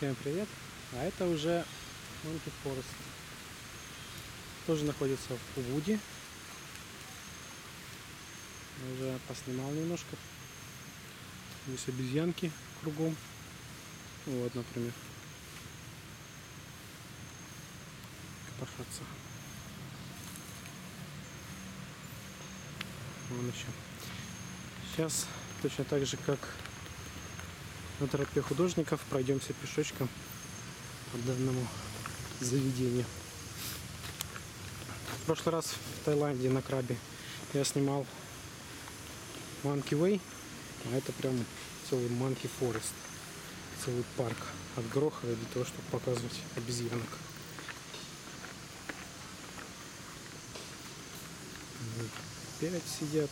Всем привет! А это уже Monkey Forest. Тоже находится в Увуде. Я уже поснимал немножко. Здесь обезьянки кругом. Вот, например. Копошатся. Вон еще. Сейчас точно так же, как на тропе художников, пройдемся пешочком по данному заведению. В прошлый раз в Таиланде на крабе я снимал Monkey Way, а это прям целый Monkey Forest, целый парк от Грохова для того, чтобы показывать обезьянок. Опять сидят.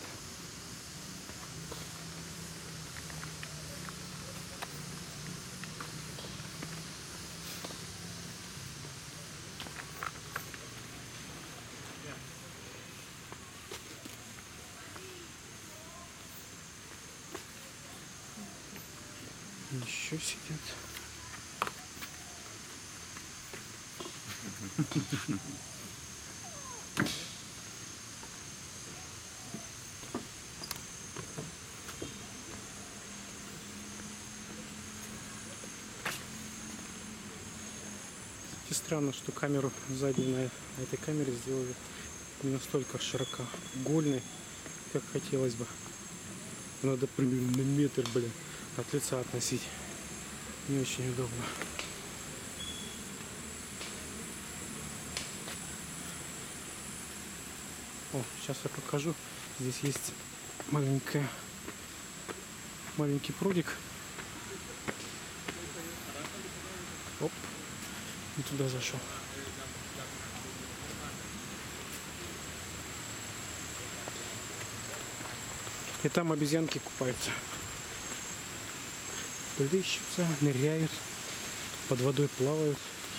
Еще сидят. И странно, что камеру заднюю на этой камере сделали не настолько широкоугольной, как хотелось бы. Надо примерно на метр, блин, от лица относить. Не очень удобно. О, сейчас я покажу. Здесь есть маленький прудик. Оп, и туда зашел. И там обезьянки купаются. Плещутся, ныряют, под водой плавают.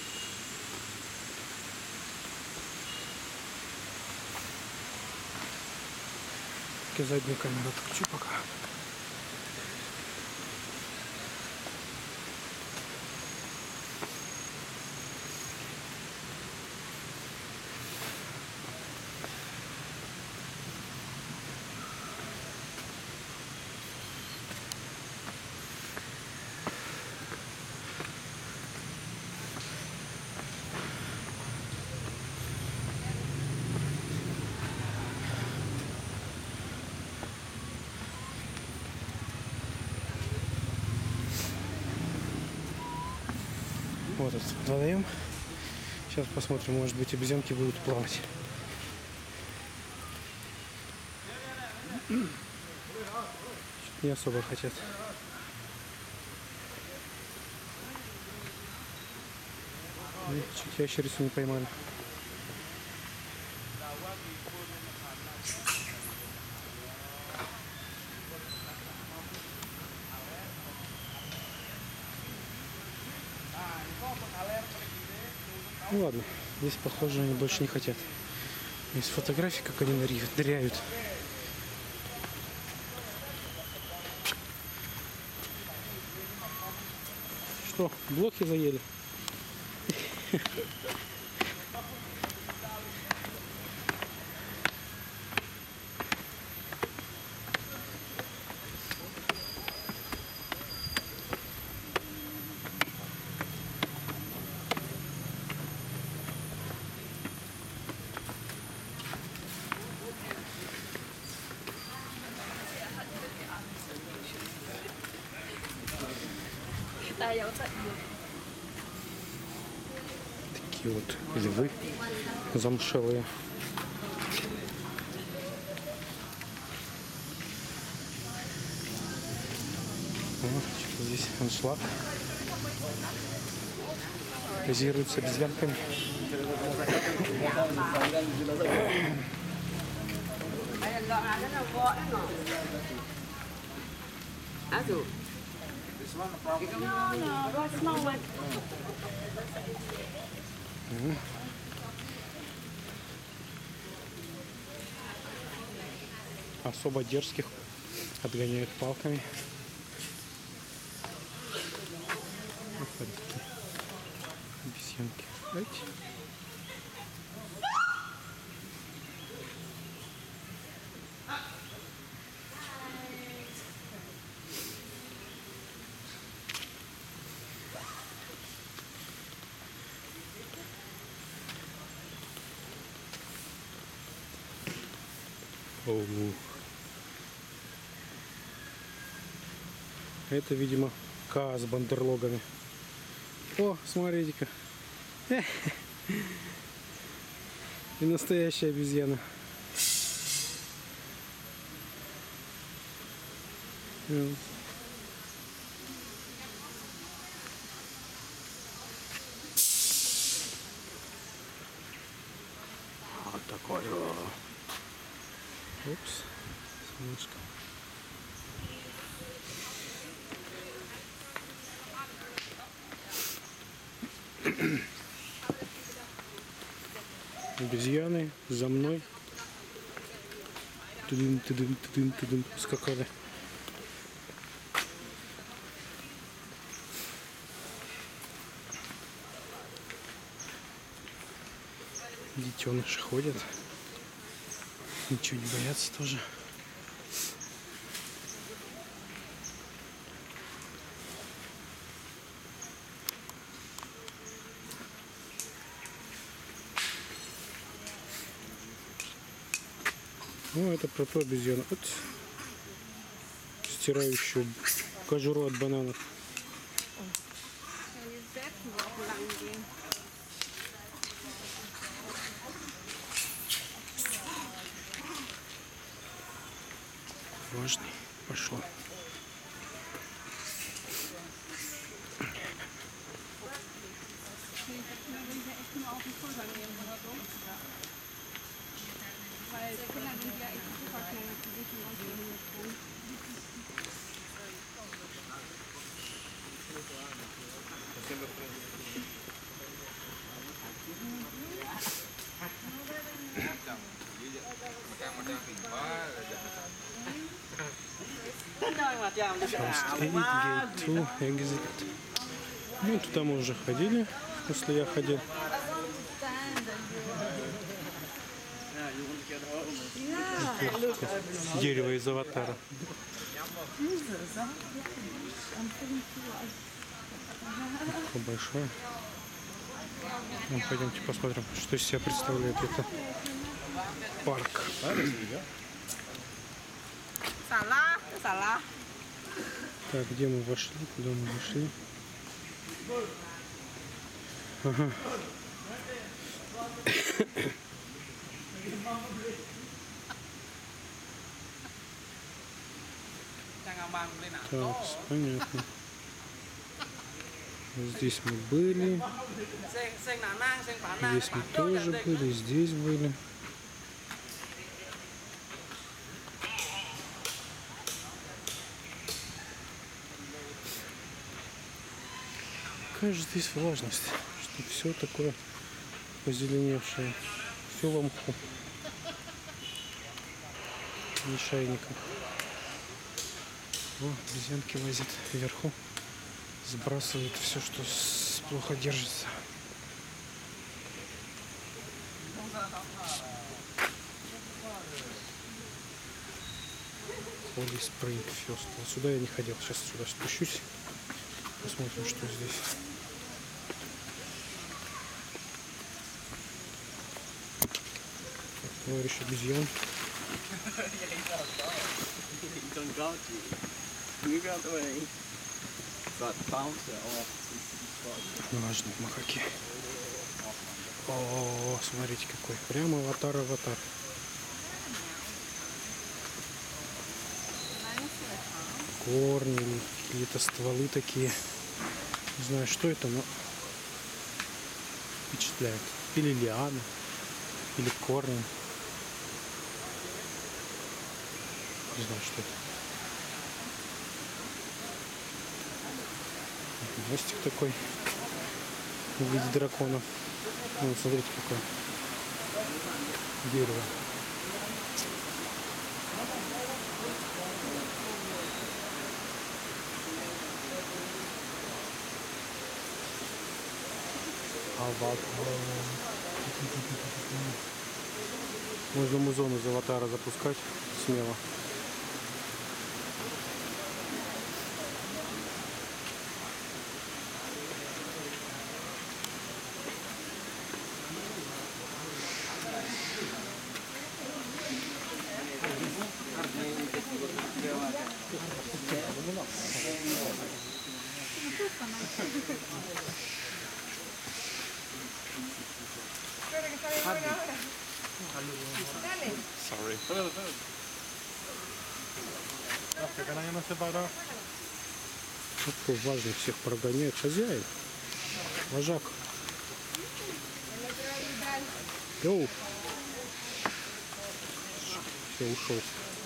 Я заднюю камеру отключу пока. Вот этот водоем. Сейчас посмотрим, может быть, обезьянки будут плавать. Не особо хотят. Чуть ящерицу не поймали. Ну ладно, здесь, похоже, они больше не хотят. Есть фотографии, как они ныряют. Что, блохи заели? Такие вот львы замшелые. Вот, что-то здесь аншлаг. Позируют с обезьянками. Особо дерзких отгоняют палками. Вот, обезьянки. Ать. Оу. Это, видимо, Ка с бандерлогами. О, смотрите-ка. И настоящая обезьяна. Вот такой. Упс, солнышко. Обезьяны за мной тудым, скакали. Детеныши ходят, ничего не боятся тоже. Ну, это про ту обезьяну, вот, стирающую кожуру от бананов. Важный, пошло. Weil der Kinder sind ja echt super schnell mit Gewichten und so. Ну, туда мы уже ходили, если я ходил. Дерево из Аватара. Такое большое. Ну, пойдемте посмотрим, что из себя представляет это парк. Так, где мы вошли? Куда мы вошли? Ага. Так, понятно. Здесь мы были. Здесь мы тоже были. Здесь были. Какая же здесь влажность, что все такое позеленевшее. Все в мху. Лишайников. О, обезьянки лазят вверху. Сбрасывают все, что плохо держится. Холли Спринг Фестиваль. Сюда я не ходил. Сейчас сюда спущусь. Посмотрим, что здесь. Товарищ обезьян. Влажные макаки. О, смотрите какой. Прямо аватар. Корни или какие-то стволы такие. Не знаю, что это, но впечатляет. Или лианы, или корни. Не знаю, что это. Мостик такой в виде дракона. Ну, смотрите, какое дерево. Можно музон из аватара запускать смело. Sorry. Какой важный, всех прогоняет хозяин. Вожак. Йоу. Все, ушел.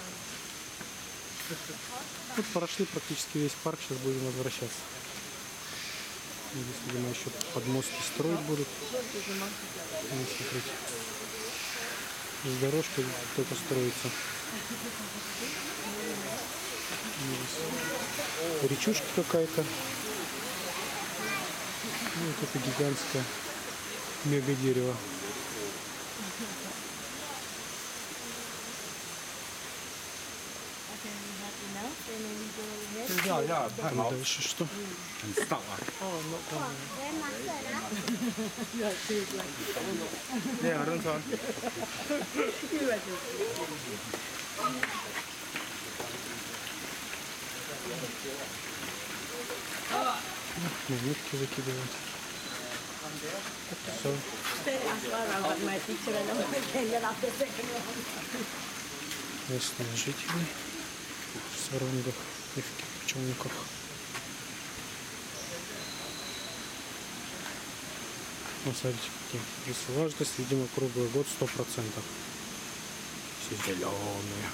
Вот прошли практически весь парк, сейчас будем возвращаться. Здесь, видимо, еще подмостки строить будут. Вот, смотрите. Здесь дорожка только строится. Здесь речушка какая-то. Ну, вот это гигантское мега дерево. Там дальше что? Нитки закидывают. Все. Местные жители в саронгах и в кипчонках. Ну, смотрите, какие. Здесь влажность, видимо, круглый год 100%. Все зеленые.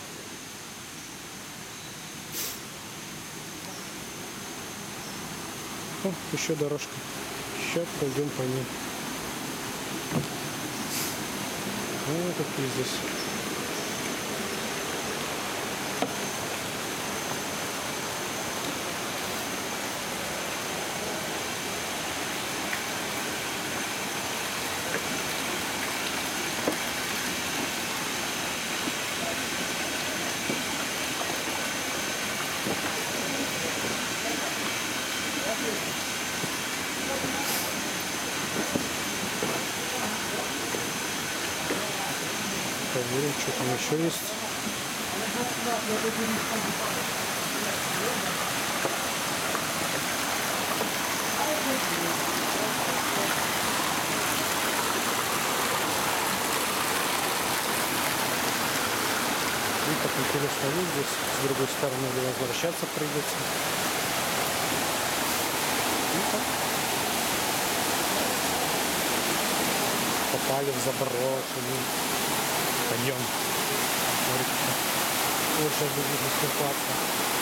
О, еще дорожка. Сейчас пойдем по ней. Вот какие здесь. Проверим, что там еще есть. И как интересно видеть, здесь с другой стороны возвращаться придется. И так. Попали в заброшенный каньон. Смотрите, вот сейчас будет выступаться.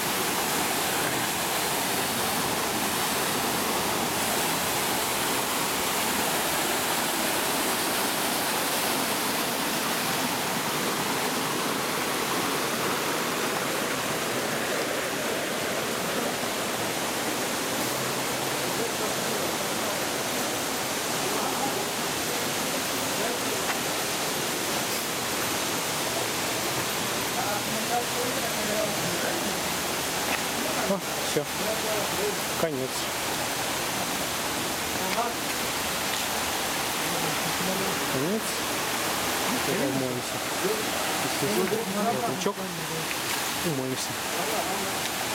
О, все, конец. Конец. Умоемся. Воротничок. Умоемся.